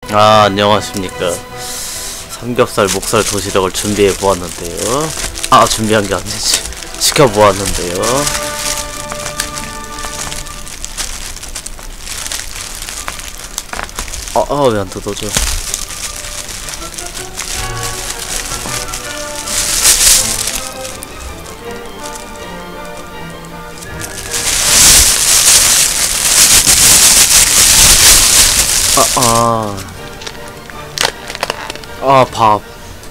아, 안녕하십니까. 삼겹살, 목살 도시락을 준비해 보았는데요. 아, 준비한 게 아니지. 시켜 보았는데요. 왜 안 뜯어져? 밥.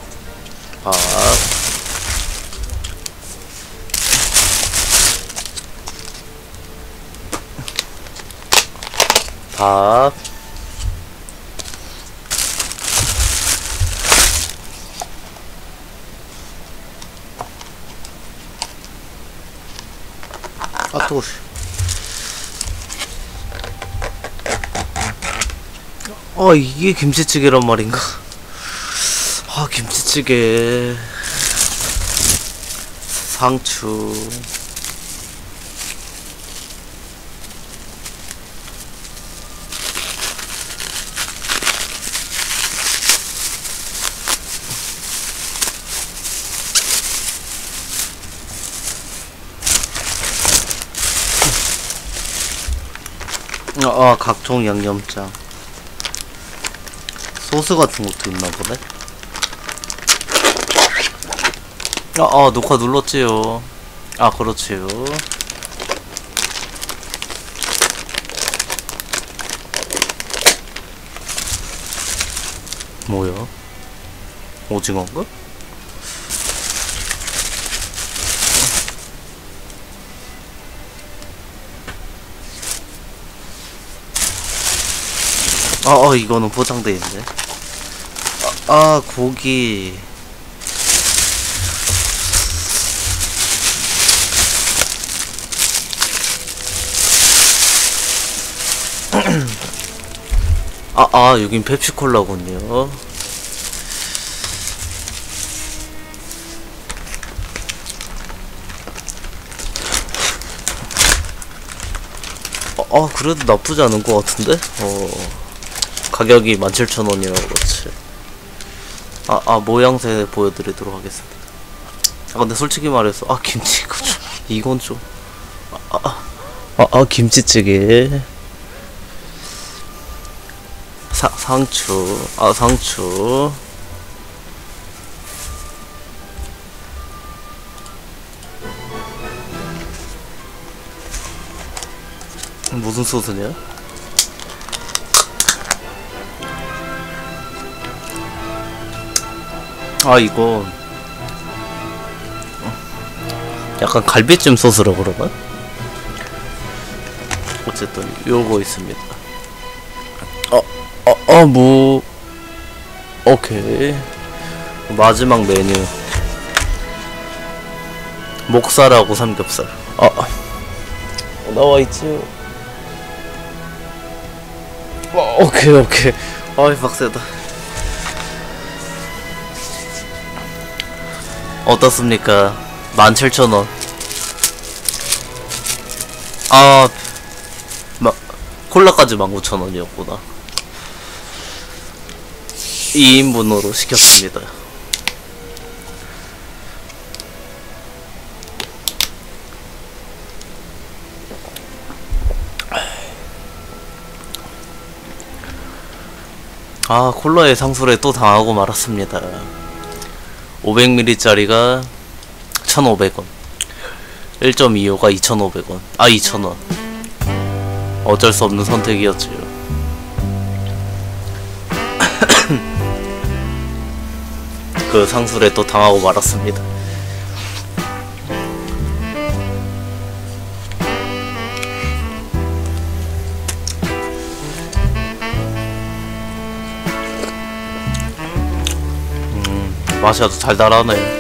밥. 또. 이게 김치찌개란 말인가? 김치찌개. 상추. 각종 양념장. 소스 같은 것도 있나 보네. 녹화 눌렀지요. 그렇지요. 뭐야? 오징어인가? 이거는 포장돼 있네. 고기. 여긴 펩시콜라군요. 그래도 나쁘지 않은 것 같은데? 가격이 17,000원이라고 그렇지. 모양새 보여드리도록 하겠습니다. 근데 솔직히 말해서, 김치, 이거 좀, 이건 좀, 김치찌개. 상추. 상추. 무슨 소스냐? 이거 약간 갈비찜 소스라 그러나? 어쨌든 요거 있습니다. 오케이. 마지막 메뉴 목살하고 삼겹살. 나와있지요. 오케이. 빡세다. 어떻습니까? 17,000원. 콜라까지 19,000원이었구나. 2인분으로 시켰습니다. 콜라의 상술에 또 당하고 말았습니다. 500ml짜리가 1,500원, 1.25가 2,500원. 2,000원. 어쩔 수 없는 선택이었지요. 그 상술에 또 당하고 말았습니다. 맛이 아주 달달하네.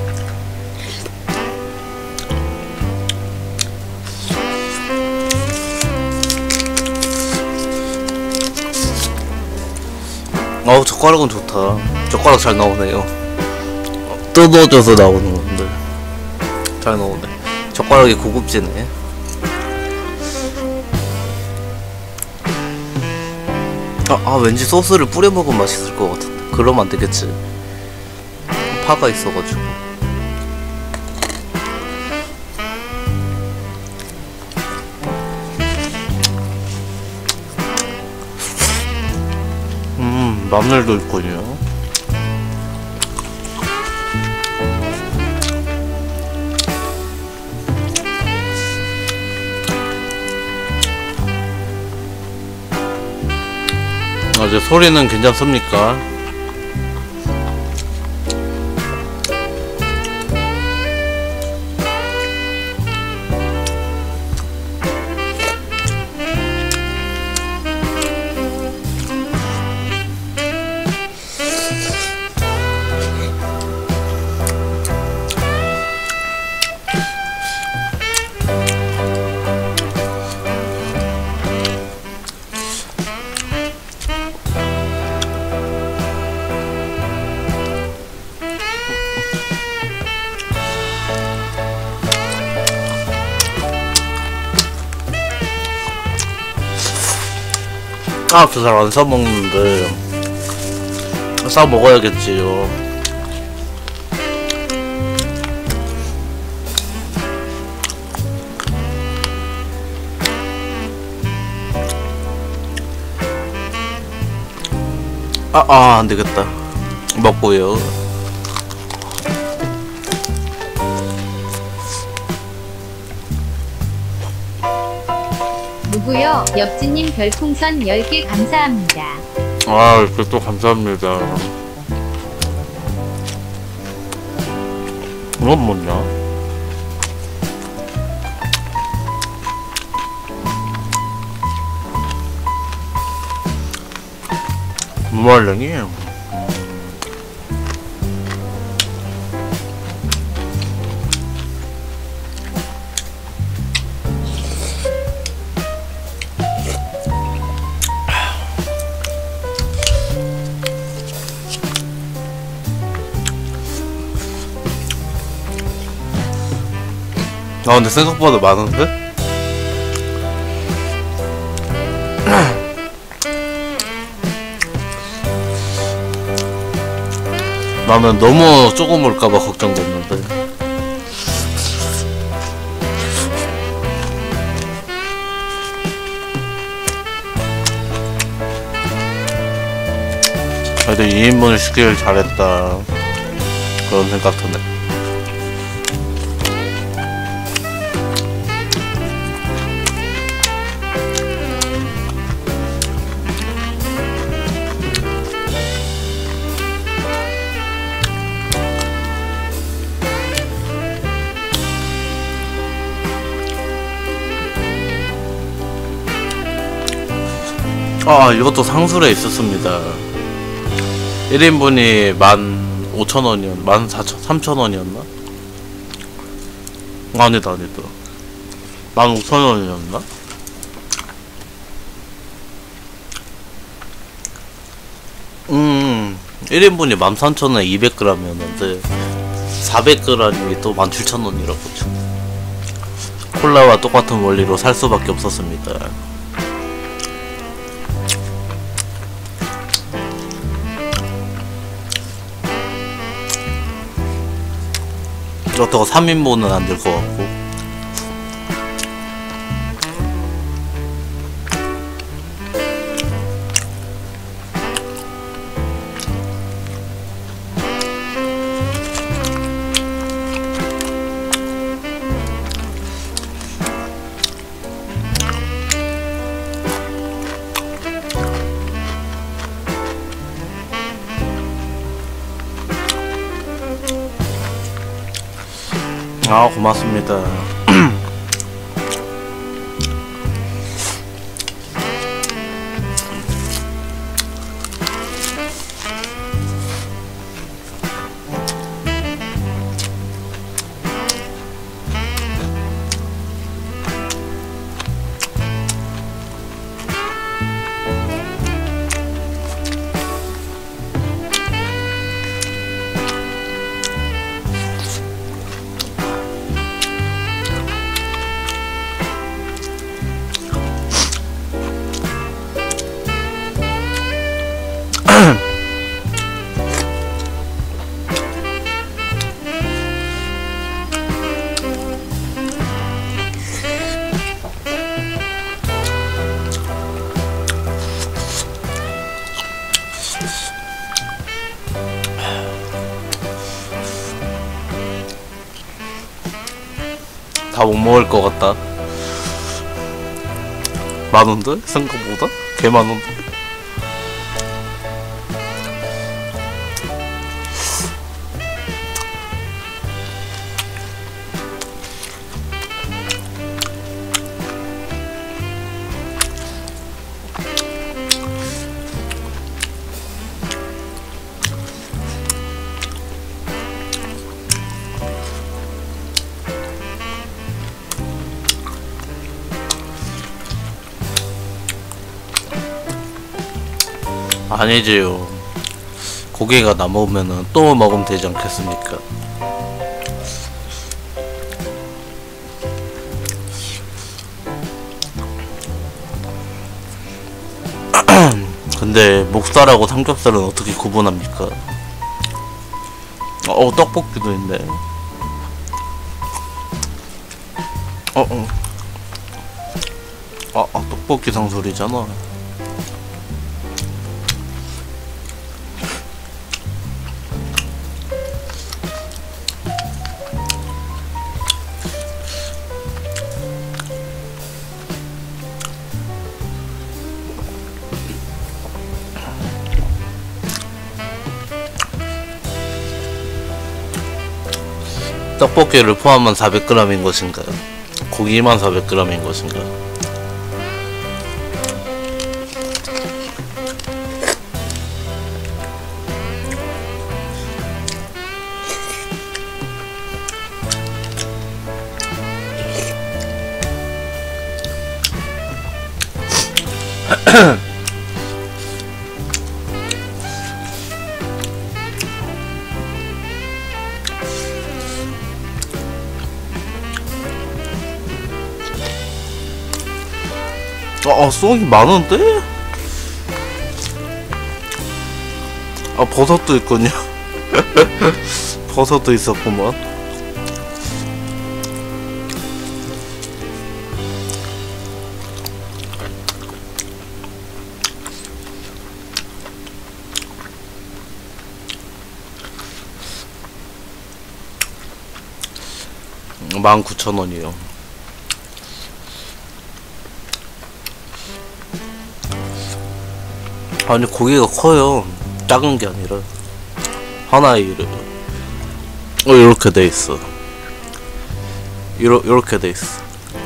젓가락은 좋다. 젓가락 잘 나오네요. 뜯어져서 나오는 건데 잘 나오네. 젓가락이 고급지네. 왠지 소스를 뿌려 먹으면 맛있을 것 같은데. 그러면 안 되겠지. 파가 있어가지고. 마늘도 있군요. 이제 소리는 괜찮습니까? 저 잘 안 싸먹는데 싸 먹어야겠지요. 안 되겠다. 먹고요. 누구요? 옆집님 별풍선 10개 감사합니다. 이렇게 또 감사합니다. 이건 뭐냐? 무말랭이? 근데 생각보다 많은데? 나는 너무 조금 올까봐 걱정됐는데. 그래도 2인분을 시키길 잘했다, 그런 생각 드네. 이것도 상술에 있었습니다. 1인분이 15,000원이었나? 3,000원이었나? 아니다. 15,000원이었나? 음, 1인분이 13,000원에 200g이었는데 400g이 또 17,000원이라고. 콜라와 똑같은 원리로 살 수밖에 없었습니다. 그렇다고 3인분은 안 될 것 같고. 고맙습니다. 다 못 먹을 것 같다. 많은데? 생각보다? 개 많은데? 아니지요. 고기가 남으면은 또 먹으면 되지 않겠습니까? 근데 목살하고 삼겹살은 어떻게 구분합니까? 떡볶이도 있네. 떡볶이 상술이잖아. 떡볶이를 포함한 400g인 것인가? 고기만 400g인 것인가? 쏘기 많은데? 버섯도 있군요. 버섯도 있었구만. $19,000원이요. 아니 고기가 커요. 작은 게 아니라 하나에 이렇게 돼 있어. 이렇게 돼 있어.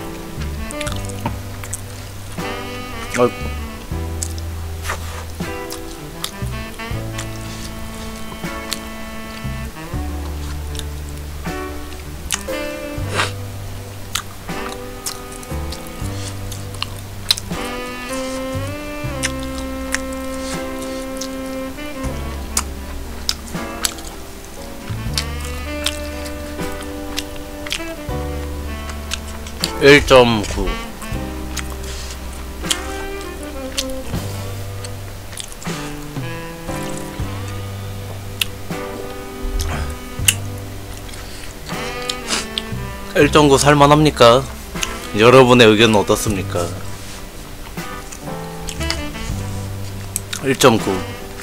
(1.9) (1.9) 살만합니까? 여러분의 의견은 어떻습니까? 1.9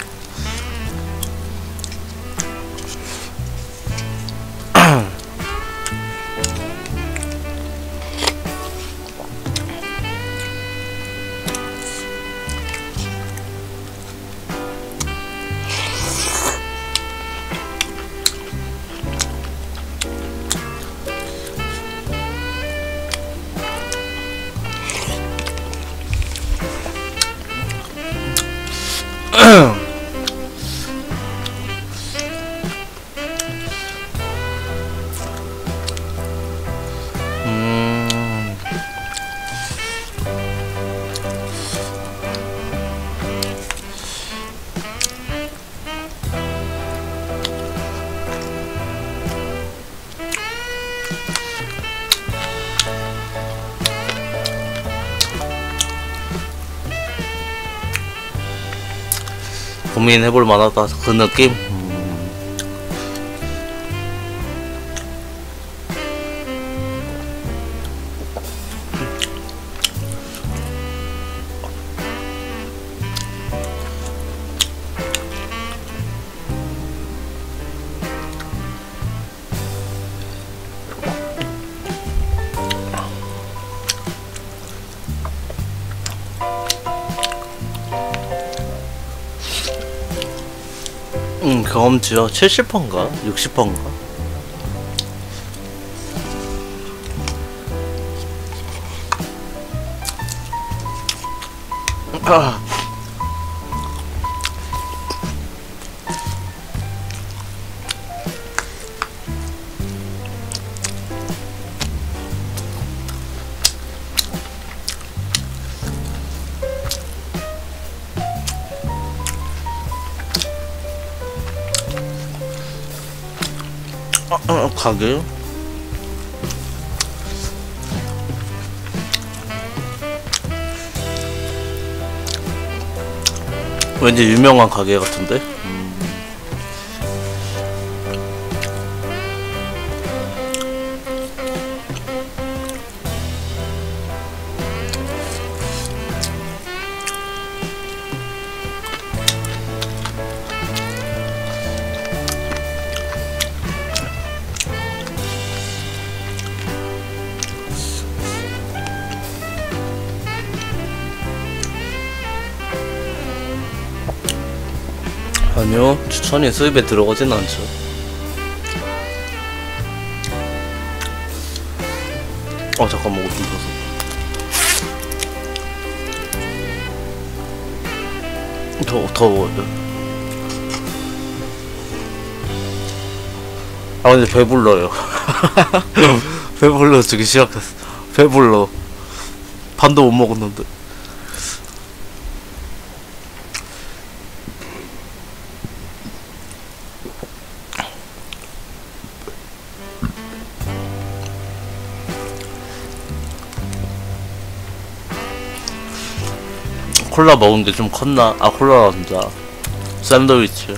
고민해볼 만하다. 그 느낌? 경험치요? 70%인가? 60%인가? 아. 가게? 왠지 유명한 가게 같은데? 아니요, 추천이 수입에 들어가진 않죠. 잠깐만, 옷 좀 벗어. 더워요. 근데 배불러요. 배불러 지기 시작했어. 배불러. 반도 못 먹었는데. 콜라 먹은 게 좀 컸나? 콜라 남자 샌드위치.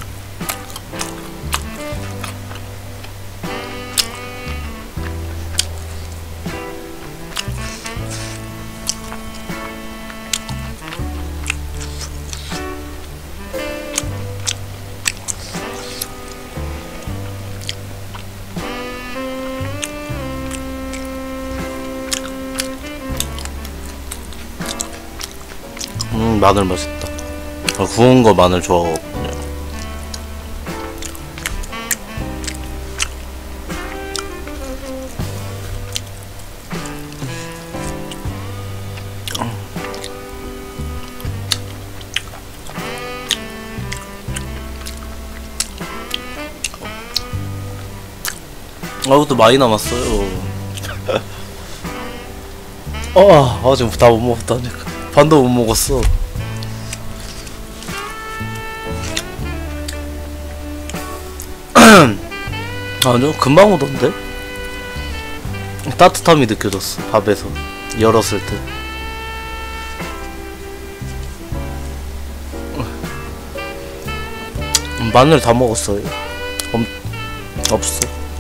마늘 맛있다. 구운 거 마늘 좋아하거든요. 그것도 많이 남았어요. 지금 다 못 먹었다니까. 반도 못 먹었어. 아니요, 금방 오던데? 따뜻함이 느껴졌어, 밥에서. 열었을 때. 마늘 다 먹었어요. 없어.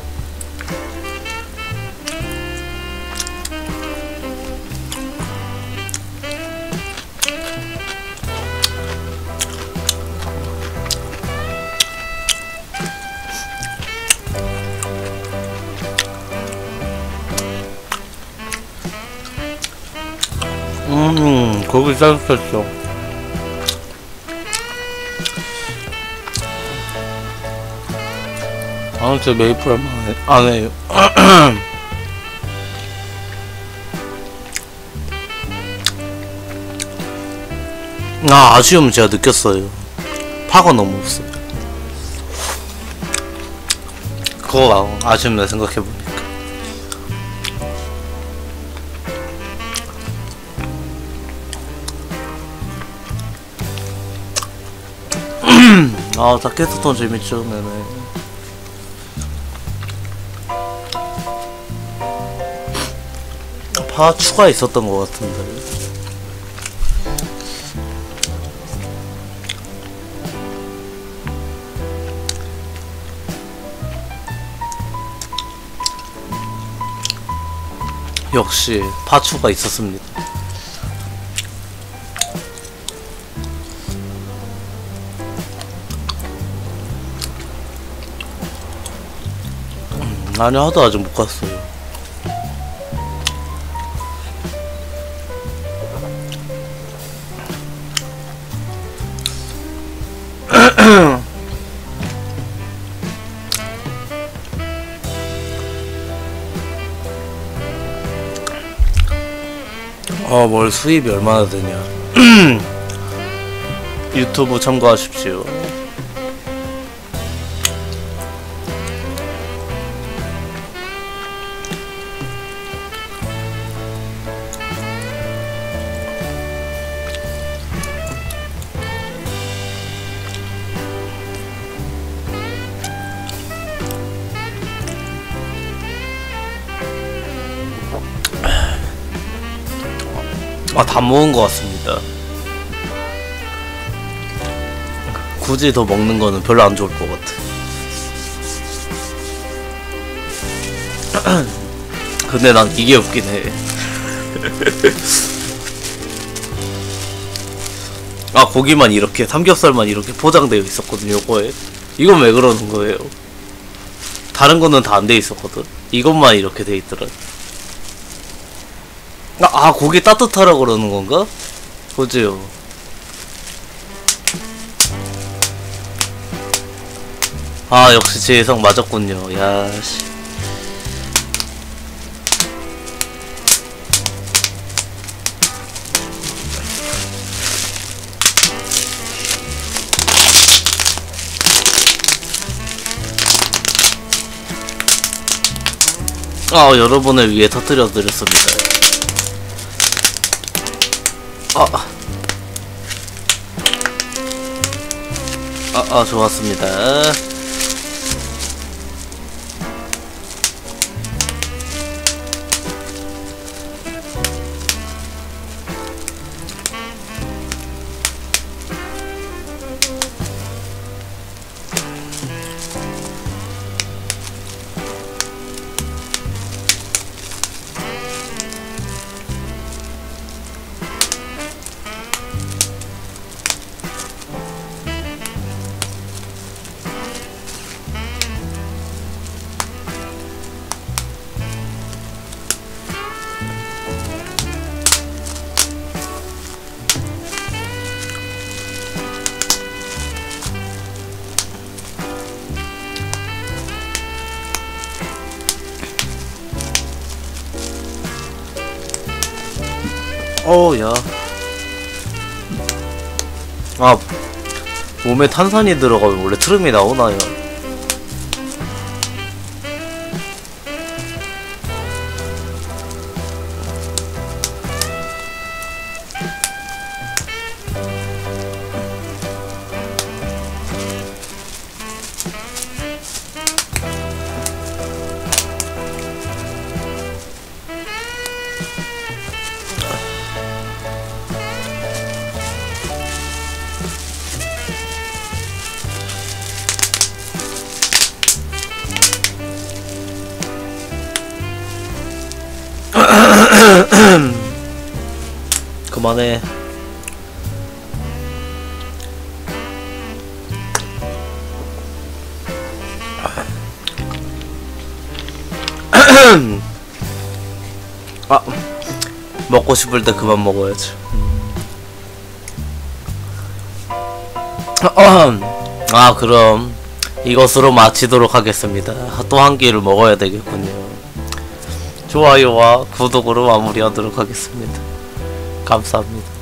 고기 쌀쌀했어. 제 메이플 안 해요. 아쉬움 제가 느꼈어요. 파가 너무 없어요. 그거 아쉽네, 생각해보니까. 다케스톤 재밌죠, 네네. 파 추가 있었던 것 같은데. 역시 파 추가 있었습니다. 아니, 하도 아직 못 갔어요. 뭘 수입이 얼마나 되냐. 유튜브 참고하십시오. 다 먹은 것 같습니다. 굳이 더 먹는 거는 별로 안 좋을 것 같아. 근데 난 이게 웃긴 해. 고기만 이렇게, 삼겹살만 이렇게 포장되어 있었거든요, 요거에. 이건 왜 그러는 거예요? 다른 거는 다 안 돼 있었거든. 이것만 이렇게 돼 있더라. 고기 따뜻하라고 그러는 건가? 보지요. 역시 제 예상 맞았군요. 야씨. 여러분을 위해 터뜨려 드렸습니다. 좋았습니다. 야. 몸에 탄산이 들어가면 원래 트름이 나오나요? 그만해. 먹고 싶을 때 그만 먹어야지. 그럼 이것으로 마치도록 하겠습니다. 또 한 끼를 먹어야 되겠군요. 좋아요와 구독으로 마무리하도록 하겠습니다. 감사합니다.